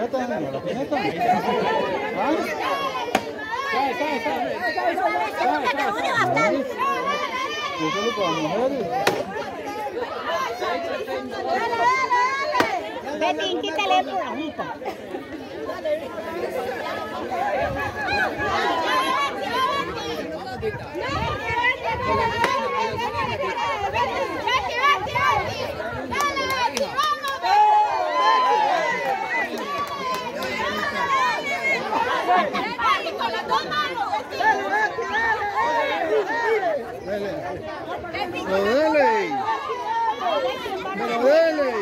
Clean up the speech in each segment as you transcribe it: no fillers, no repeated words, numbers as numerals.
piñata? ¿A la piñata? ¿Ah? ¿Es solo para mujeres? Betty, quítale el programa. Con las dos manos. ¡Pero dele! ¡Pero dele!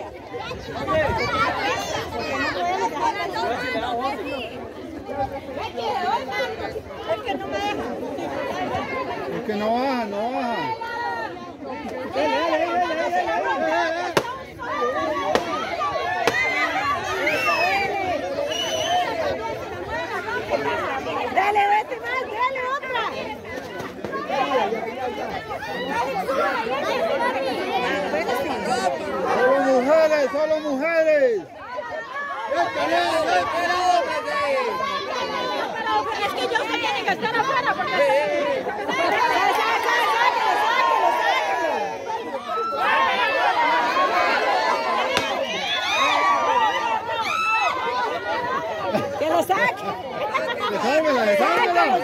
Es que no baja, no baja. Dale, vete más, dale otra. ¡Solo mujeres, solo mujeres! Es que ellos se tienen que estar afuera porque... ¡Que lo saque! ¡Desámela, desámela!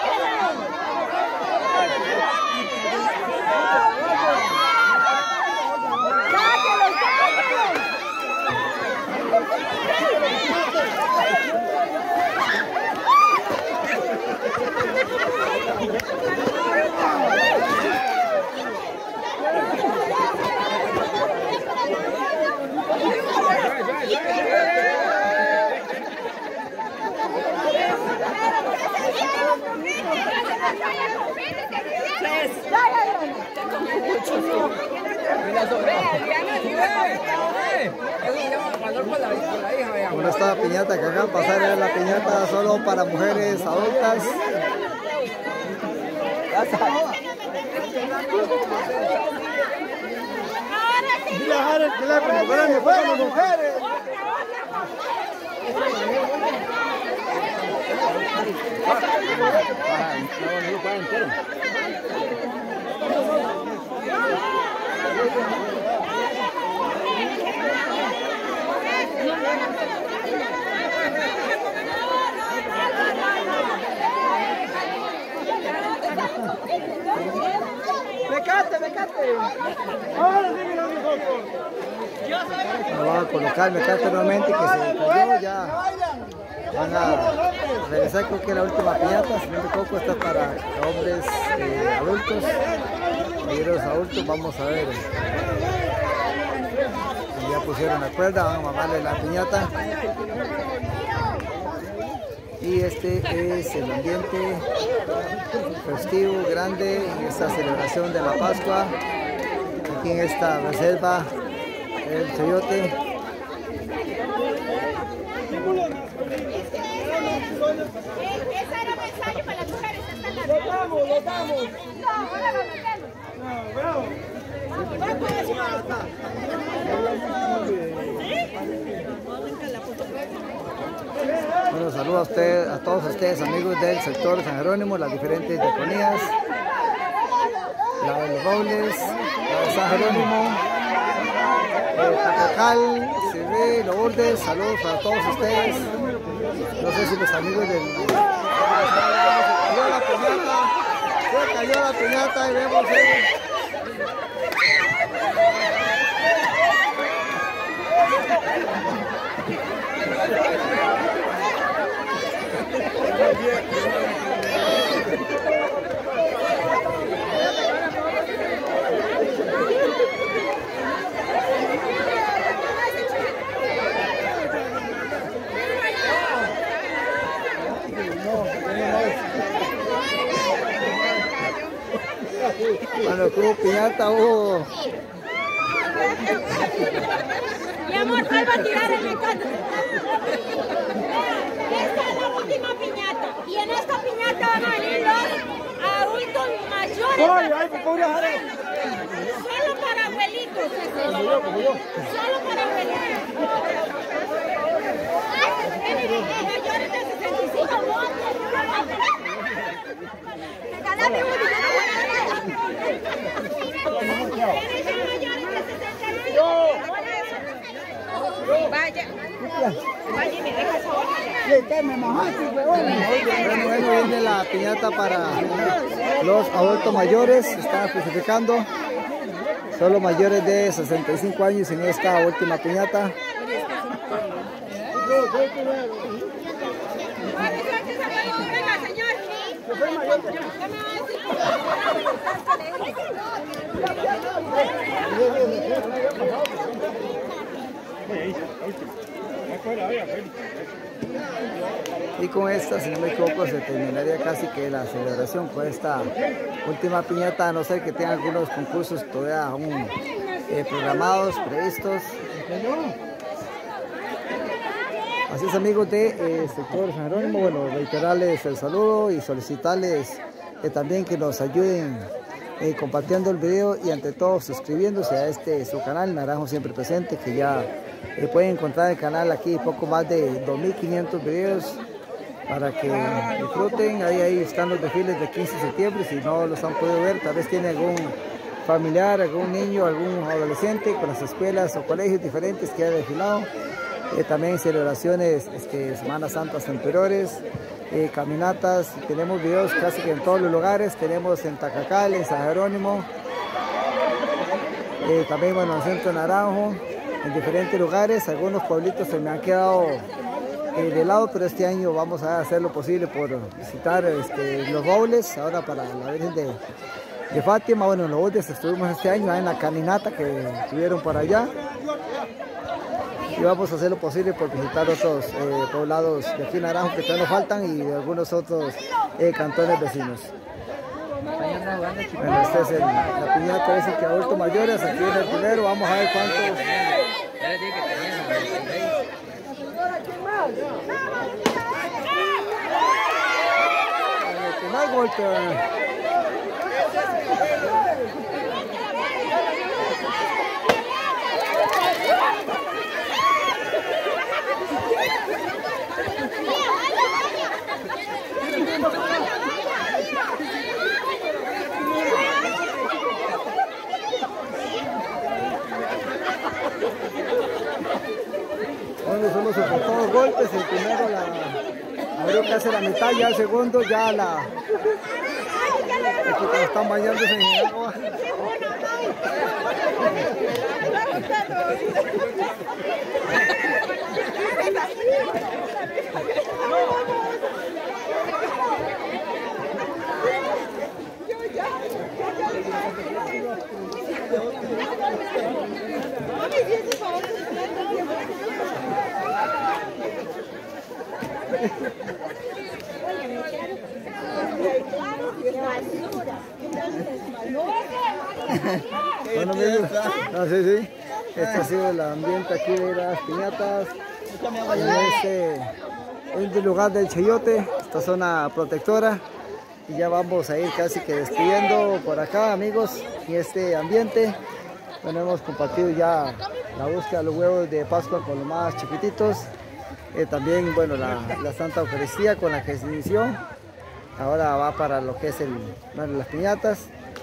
Bueno, esta piñata que acá pasar es la piñata solo para mujeres adultas. ¡Dejar el teléfono grande para las mujeres! ¡Mecate! Voy a colocar mecate nuevamente que se cayó, ya van a regresar, creo que la última piñata, si no me equivoco, está para hombres adultos, caballeros adultos, vamos a ver. Ya pusieron la cuerda, van a mamarle la piñata. Y este es el ambiente festivo grande en esta celebración de la Pascua, aquí en esta reserva El Chayote. Ese era un ensayo para las mujeres. ¡Lo damos! No, ahora lo metemos. Bueno, saludos a todos ustedes, amigos del sector San Jerónimo, las diferentes diaconías, la de los Robles, la de San Jerónimo, Pacacal, Cibé, Lourdes, saludos para todos ustedes. No sé si los amigos del... Se cayó la piñata y vemos Cuando hubo piñata hubo... Mi amor, ¿cuál va a tirar el mecate? Esta es la última piñata. Y en esta piñata van a venir los adultos mayores. Solo para abuelitos. Solo para abuelitos. mayores de 65 votos. Regálame uno. Vaya. Vaya y me deja Bueno, viene la piñata para los adultos mayores. Están especificando. Solo mayores de 65 años en esta última piñata. Y con esta, si no me equivoco, se terminaría casi que la celebración con esta última piñata, a no ser que tenga algunos concursos todavía aún programados, previstos. Así es, amigos de sector San Jerónimo, bueno, reiterarles el saludo y solicitarles también que nos ayuden compartiendo el video y ante todo suscribiéndose a su canal Naranjo Siempre Presente, que ya pueden encontrar el canal aquí poco más de 2500 videos para que disfruten. Ahí están los desfiles de 15 de septiembre, si no los han podido ver, tal vez tiene algún familiar, algún niño, algún adolescente con las escuelas o colegios diferentes que ha desfilado. También celebraciones, Semanas Santas anteriores, caminatas. Tenemos videos casi que en todos los lugares. Tenemos en Tacacal, en San Jerónimo, también bueno, en el centro de Naranjo, en diferentes lugares. Algunos pueblitos se me han quedado de lado, pero este año vamos a hacer lo posible por visitar los baules. Ahora para la Virgen de Fátima, bueno, en los baules estuvimos este año en la caminata que tuvieron por allá. Y vamos a hacer lo posible por visitar otros poblados de aquí en Naranjo que todavía nos faltan y de algunos otros cantones vecinos. Bueno, esta es la piñata, dice que adultos mayores, aquí en el primero, vamos a ver cuántos. Que más golpe. Bueno, solo soportó dos golpes. El primero abrió casi la mitad, ya el segundo ya la... Aquí cuando están bañándose en el agua. Bueno, amigos, sí. Este ha sido el ambiente aquí de las piñatas en este lugar del Chayote, esta zona protectora. Y ya vamos a ir casi que despidiendo por acá, amigos, en este ambiente. Bueno, hemos compartido ya la búsqueda de los huevos de Pascua con los más chiquititos. También, bueno, la Santa Eucaristía con la que se inició. Ahora va para lo que es las piñatas.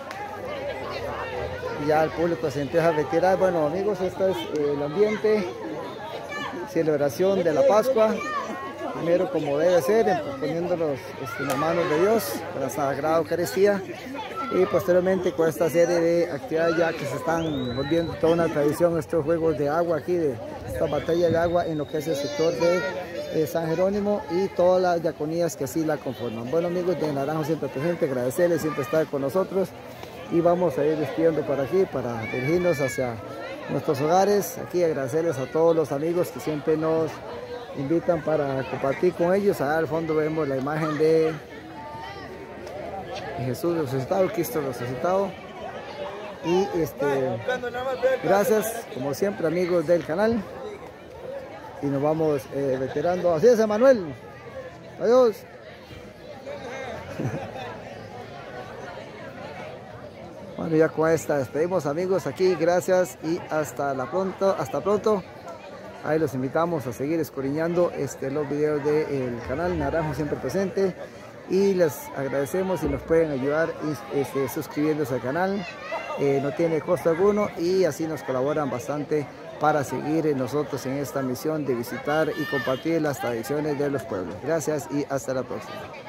Y ya el público se empieza a retirar. Bueno, amigos, este es el ambiente. Celebración de la Pascua. Primero, como debe ser, poniéndolos en las manos de Dios, con la Sagrada Eucaristía. Y posteriormente con esta serie de actividades ya que se están volviendo toda una tradición, estos juegos de agua aquí, de esta batalla de agua en lo que es el sector de San Jerónimo y todas las diaconías que así la conforman. Bueno, amigos de Naranjo Siempre Presente, agradecerles siempre estar con nosotros y vamos a ir despidiendo por aquí para dirigirnos hacia nuestros hogares. Aquí agradecerles a todos los amigos que siempre nos invitan para compartir con ellos. Allá al fondo vemos la imagen de Jesús resucitado, Cristo resucitado. Y gracias como siempre, amigos del canal, y nos vamos retirando. Así es, Emanuel, adiós. Bueno, ya con esta despedimos, amigos, aquí, gracias y hasta pronto. Ahí los invitamos a seguir escudriñando los videos del canal Naranjo Siempre Presente, y les agradecemos si nos pueden ayudar suscribiéndose al canal. No tiene costo alguno y así nos colaboran bastante para seguir nosotros en esta misión de visitar y compartir las tradiciones de los pueblos. Gracias y hasta la próxima.